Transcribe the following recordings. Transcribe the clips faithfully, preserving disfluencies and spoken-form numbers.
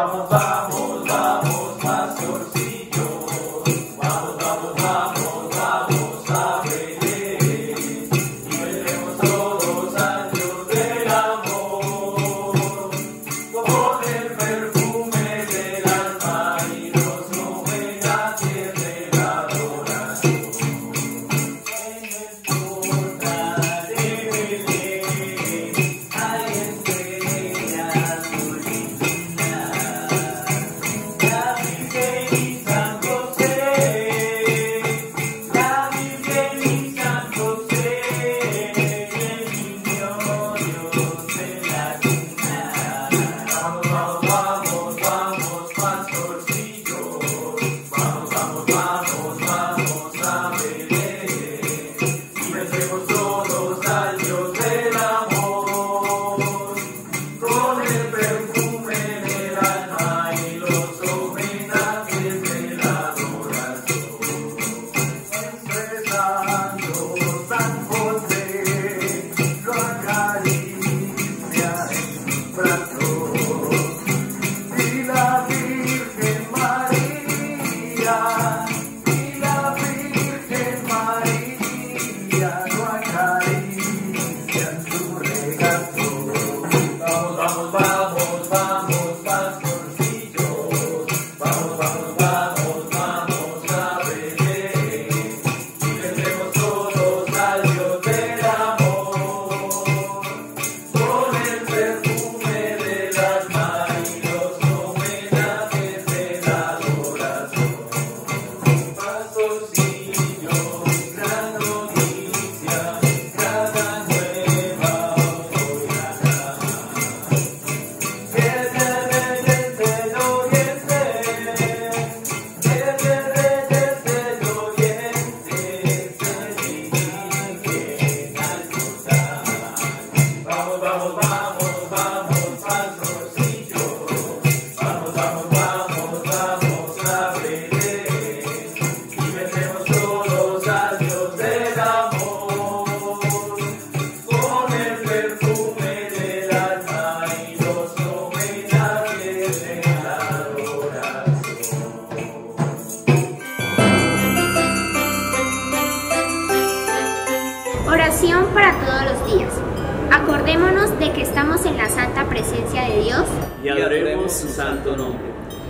Oración para todos los días. Acordémonos de que estamos en la santa presencia de Dios y adoremos su santo nombre.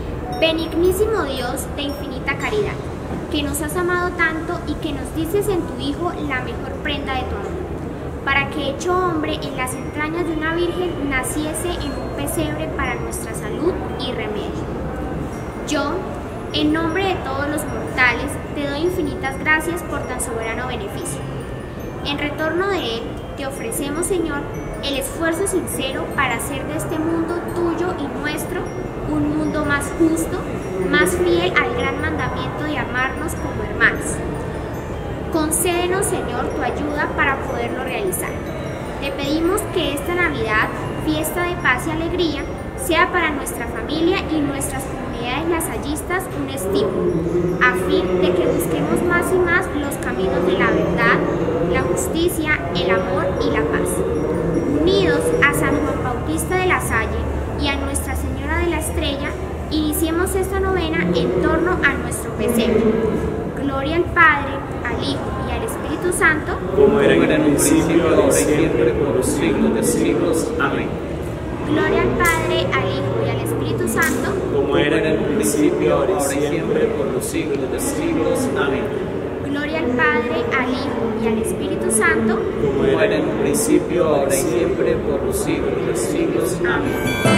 Benignísimo Dios de infinita caridad, que nos has amado tanto y que nos dices en tu Hijo la mejor prenda de tu amor, para que hecho hombre en las entrañas de una virgen naciese en un pesebre para nuestra salud y remedio. Yo, en nombre de todos los mortales, te doy infinitas gracias por tan soberano beneficio. En retorno de él, te ofrecemos, Señor, el esfuerzo sincero para hacer de este mundo tuyo y nuestro un mundo más justo, más fiel al gran mandamiento de amarnos como hermanos. Concédenos, Señor, tu ayuda para poderlo realizar. Te pedimos que esta Navidad, fiesta de paz y alegría, sea para nuestra familia y nuestras comunidades lasallistas un estímulo, a fin de que busquemos más y más los caminos de la verdad, la justicia, el amor y la paz. Unidos a San Juan Bautista de la Salle y a Nuestra Señora de la Estrella, iniciemos esta novena en torno a nuestro pesebre. Gloria al Padre, al Hijo y al Espíritu Santo, como era en el principio, ahora y siempre, por los siglos de siglos. Amén. Gloria al Padre, al Hijo y al Espíritu Santo, como era en el principio, ahora y siempre, por los siglos de siglos. Amén. Gloria al Padre, al Hijo y al Espíritu Santo, como era en el principio, ahora y siempre, por los siglos de siglos. Amén.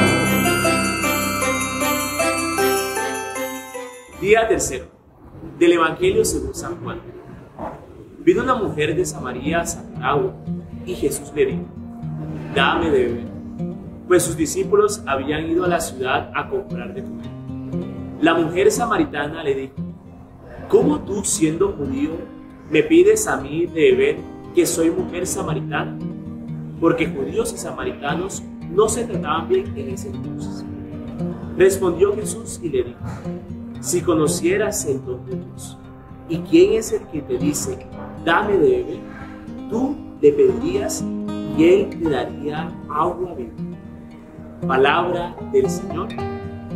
Día tercero del Evangelio según San Juan. Vino una mujer de Samaria a sacar agua, y Jesús le dijo: dame de beber, pues sus discípulos habían ido a la ciudad a comprar de comer. La mujer samaritana le dijo: ¿cómo tú, siendo judío, me pides a mí de beber, que soy mujer samaritana? Porque judíos y samaritanos no se trataban bien en ese entonces. Respondió Jesús y le dijo: si conocieras el don de Dios, y quién es el que te dice, dame de beber, tú le pedirías y él te daría agua viva. Palabra del Señor.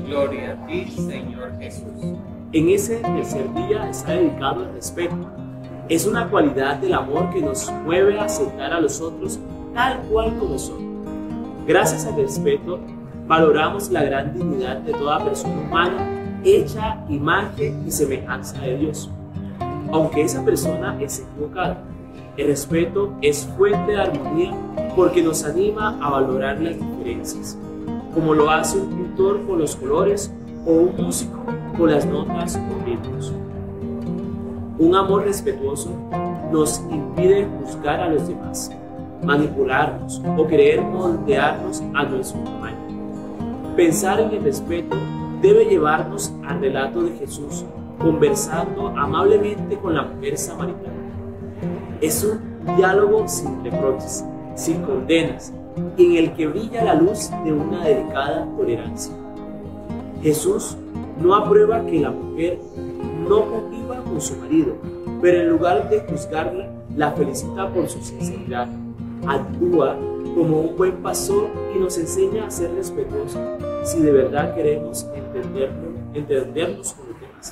Gloria a ti, Señor Jesús. En ese tercer día está dedicado al respeto. Es una cualidad del amor que nos mueve a aceptar a los otros tal cual como son. Gracias al respeto, valoramos la gran dignidad de toda persona humana hecha imagen y semejanza de Dios. Aunque esa persona es equivocada, el respeto es fuente de armonía porque nos anima a valorar las diferencias, como lo hace un pintor con los colores o un músico con las notas o ritmos. Un amor respetuoso nos impide juzgar a los demás, manipularnos o querer moldearnos a nuestro tamaño. Pensar en el respeto debe llevarnos al relato de Jesús conversando amablemente con la mujer samaritana. Es un diálogo sin reproches, sin condenas, en el que brilla la luz de una delicada tolerancia. Jesús no aprueba que la mujer no conviva con su marido, pero en lugar de juzgarla, la felicita por su sinceridad. Actúa como un buen pastor y nos enseña a ser respetuosos si de verdad queremos entendernos, entendernos con los demás.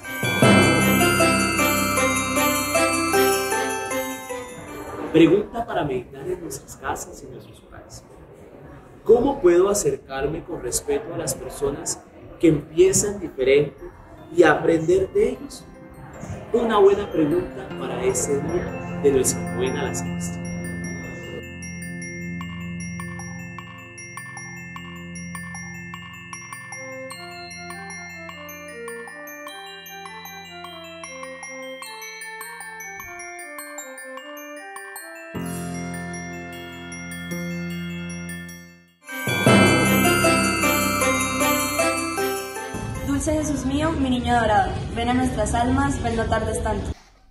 Pregunta para meditar en nuestras casas y en nuestros hogares. ¿Cómo puedo acercarme con respeto a las personas que empiezan diferente y aprender de ellos? Una buena pregunta para ese día de nuestra novena a la sexta. Dulce Jesús mío, mi niño adorado, ven a nuestras almas, ven no tardes tanto.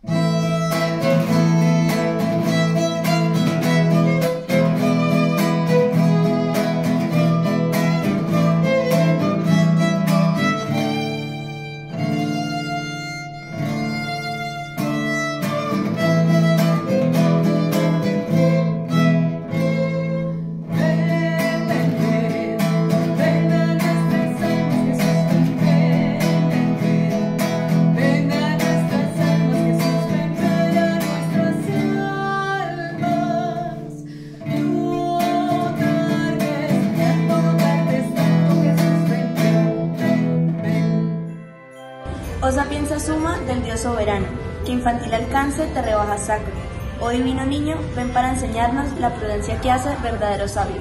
Oh sapienza suma del Dios soberano, que infantil alcance te rebaja sacro. Oh divino niño, ven para enseñarnos la prudencia que hace verdadero sabio.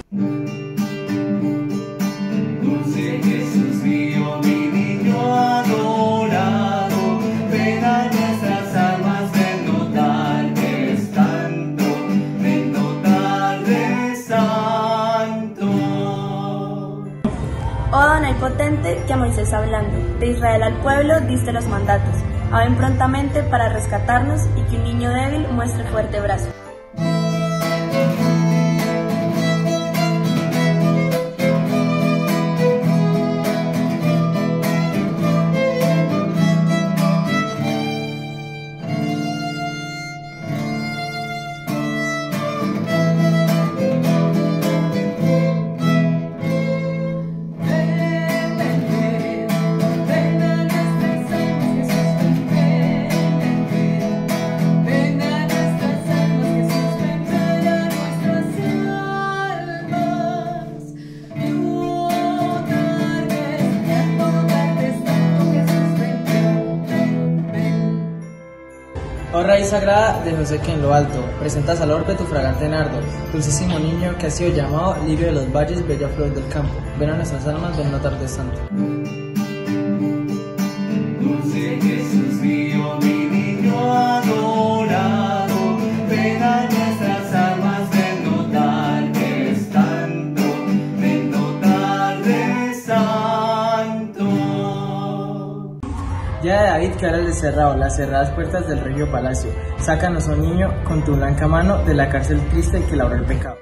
Dulce Jesús mío, mi niño adorado, ven a nuestras almas, ven no tardes tanto, ven no tardes santo. Oh Adonai potente, que a Moisés hablando, de Israel al pueblo diste los mandatos. A ven prontamente para rescatarnos y que un niño débil muestre fuerte brazo. Oh raíz sagrada de José que en lo alto presentas al orbe tu fragante nardo, dulcísimo niño que ha sido llamado lirio de los valles, bella flor del campo. Ven a nuestras almas, ven no tardes tanto. Dulce Jesús mío, mi niño adorado, ven a nuestras almas, ven no tardes tanto, ven no tardes santo. Ya de David que ahora desterrado las cerradas puertas del regio palacio, sácanos, oh niño, con tu blanca mano de la cárcel triste que labra el pecado.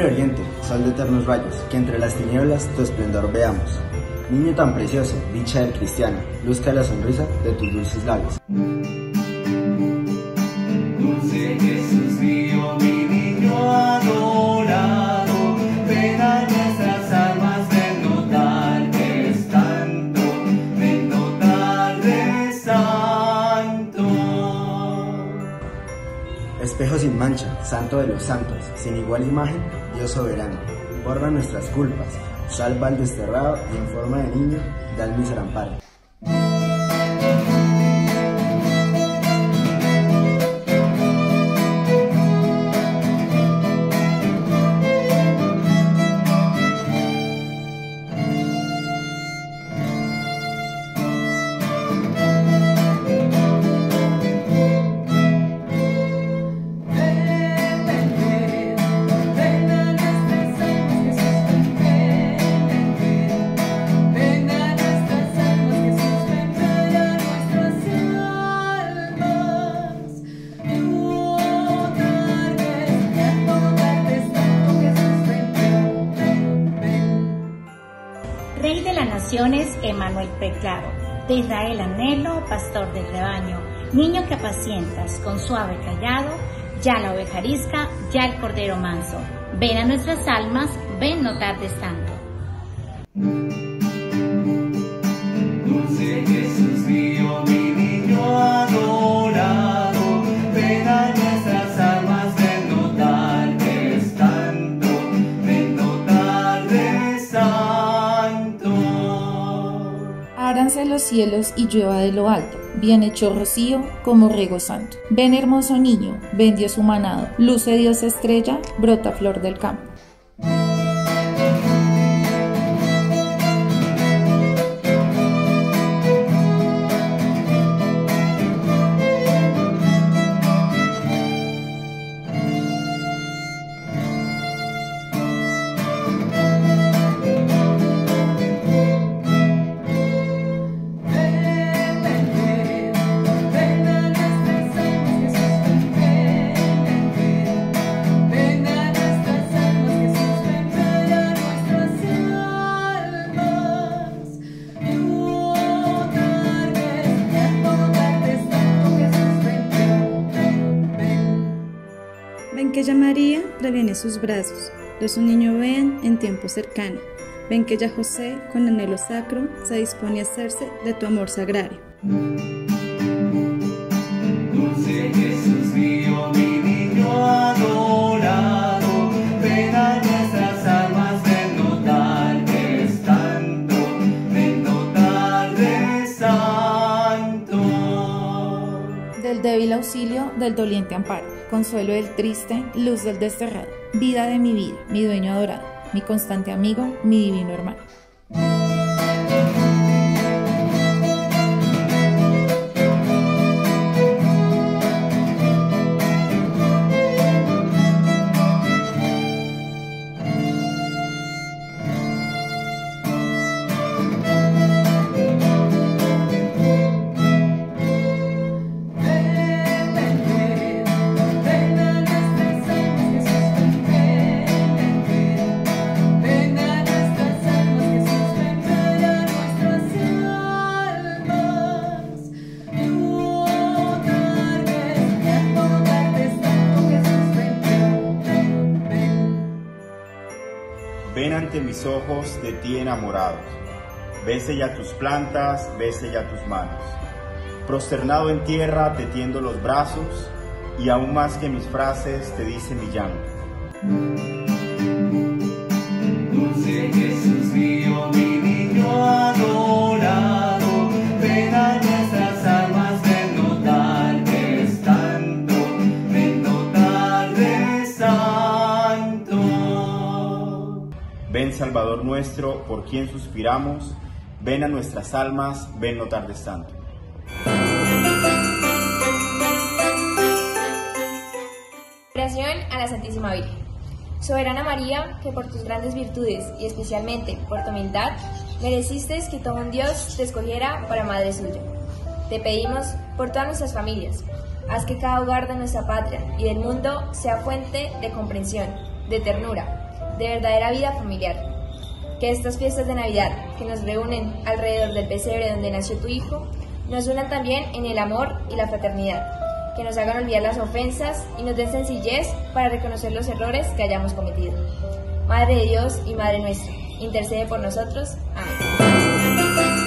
de oriente, sol de eternos rayos, que entre las tinieblas tu esplendor veamos. Niño tan precioso, dicha del cristiano, luzca la sonrisa de tus dulces labios. Dulce Jesús mío, mi niño adorado, ven a nuestras almas, ven notar que es tanto, ven notar de santo. Espejo sin mancha, santo de los santos, sin igual imagen, Dios soberano, borra nuestras culpas, salva al desterrado y en forma de niño da el mísero amparo. Rey de las naciones, Emmanuel preclaro, de Israel anhelo, pastor del rebaño, niño que apacientas con suave callado, ya la oveja arisca, ya el cordero manso, ven a nuestras almas, ven no tardes tanto. Dulce Jesús mío, mi niño adorado, ven a nuestras almas, ven notar que es tanto, ven notar de santo. Ábranse los cielos y llueva de lo alto, bien hecho rocío como rego santo. Ven hermoso niño, ven Dios humanado, luce Dios estrella, brota flor del campo. Ven que ya María previene sus brazos, de su niño ven en tiempo cercano. Ven que ya José, con anhelo sacro, se dispone a hacerse de tu amor sagrario. Dulce Jesús mío, mi niño adorado, ven a nuestras almas, ven notar que es tanto, ven notar de santo. Del débil auxilio, del doliente amparo, consuelo del triste, luz del desterrado, vida de mi vida, mi dueño adorado, mi constante amigo, mi divino hermano. Ven ante mis ojos de ti enamorados, bese ya tus plantas, bese ya tus manos. Prosternado en tierra te tiendo los brazos, y aún más que mis frases te dice mi llanto. Dulce Jesús mío, mi niño adorado, ven a nuestras almas, ven notar que es tanto, ven notar de santo. Ven Salvador nuestro, por quien suspiramos, ven a nuestras almas, ven no tardes tanto. Oración a la Santísima Virgen. Soberana María, que por tus grandes virtudes y especialmente por tu humildad, mereciste que todo un Dios te escogiera para madre suya. Te pedimos por todas nuestras familias, haz que cada hogar de nuestra patria y del mundo sea fuente de comprensión, de ternura, de verdadera vida familiar. Que estas fiestas de Navidad, que nos reúnen alrededor del pesebre donde nació tu Hijo, nos unan también en el amor y la fraternidad, que nos hagan olvidar las ofensas y nos den sencillez para reconocer los errores que hayamos cometido. Madre de Dios y Madre nuestra, intercede por nosotros. Amén.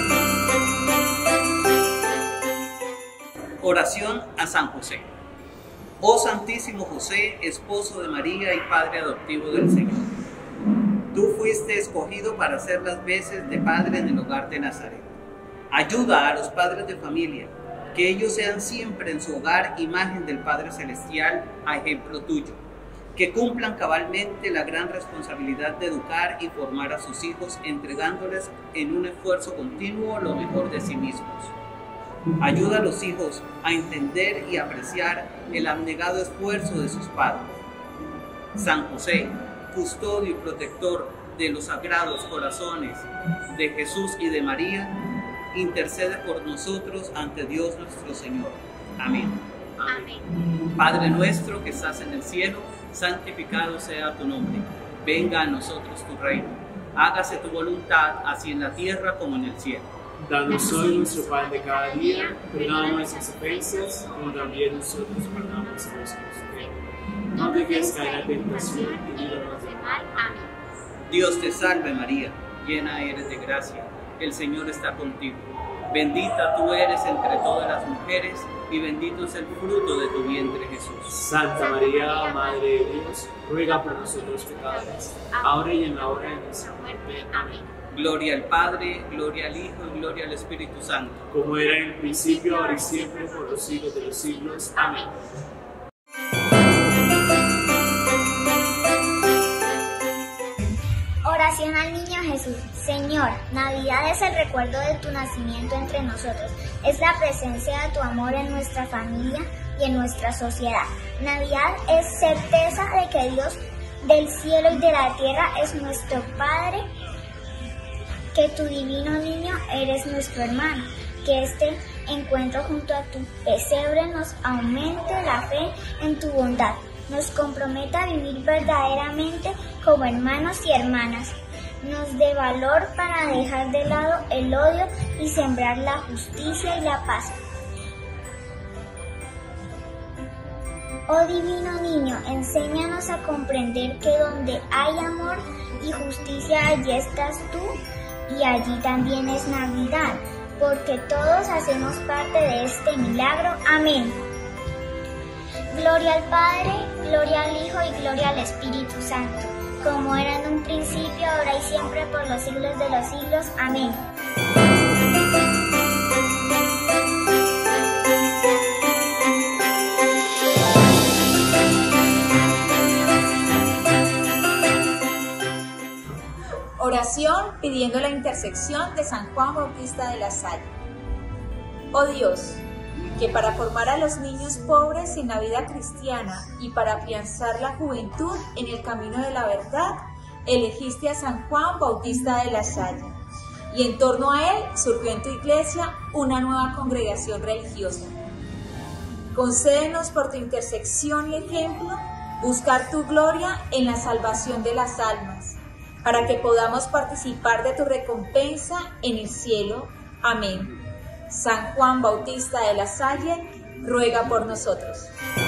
Oración a San José. Oh Santísimo José, esposo de María y padre adoptivo del Señor. Tú fuiste escogido para hacer las veces de padre en el hogar de Nazaret. Ayuda a los padres de familia, que ellos sean siempre en su hogar imagen del Padre Celestial, a ejemplo tuyo. Que cumplan cabalmente la gran responsabilidad de educar y formar a sus hijos, entregándoles en un esfuerzo continuo lo mejor de sí mismos. Ayuda a los hijos a entender y apreciar el abnegado esfuerzo de sus padres. San José, custodio y protector de los sagrados corazones de Jesús y de María, intercede por nosotros ante Dios nuestro Señor. Amén. Amén. Padre nuestro que estás en el cielo, santificado sea tu nombre. Venga a nosotros tu reino. Hágase tu voluntad, así en la tierra como en el cielo. Danos hoy nuestro pan de cada día, perdona nuestras ofensas, como también nosotros perdonamos a los que nos ofenden. No dejes caer en la tentación y líbranos del mal. Amén. Dios te salve María, llena eres de gracia, el Señor está contigo. Bendita tú eres entre todas las mujeres, y bendito es el fruto de tu vientre Jesús. Santa María, Madre de Dios, ruega por nosotros pecadores, ahora y en la hora de nuestra muerte. Amén. Gloria al Padre, gloria al Hijo y gloria al Espíritu Santo. Como era en el principio, ahora y siempre, por los siglos de los siglos. Amén. Oración al Niño Jesús. Señor, Navidad es el recuerdo de tu nacimiento entre nosotros. Es la presencia de tu amor en nuestra familia y en nuestra sociedad. Navidad es certeza de que Dios del cielo y de la tierra es nuestro Padre, que tu divino niño eres nuestro hermano, que este encuentro junto a tu pesebre nos aumente la fe en tu bondad, nos comprometa a vivir verdaderamente como hermanos y hermanas, nos dé valor para dejar de lado el odio y sembrar la justicia y la paz. Oh divino niño, enséñanos a comprender que donde hay amor y justicia, allí estás tú, y allí también es Navidad, porque todos hacemos parte de este milagro. Amén. Gloria al Padre, gloria al Hijo y gloria al Espíritu Santo, como era en un principio, ahora y siempre, por los siglos de los siglos. Amén. Oración pidiendo la intersección de San Juan Bautista de la Salle. Oh Dios, que para formar a los niños pobres en la vida cristiana y para afianzar la juventud en el camino de la verdad, elegiste a San Juan Bautista de la Salle, y en torno a él surgió en tu iglesia una nueva congregación religiosa. Concédenos por tu intersección y ejemplo buscar tu gloria en la salvación de las almas, para que podamos participar de tu recompensa en el cielo. Amén. San Juan Bautista de la Salle, ruega por nosotros.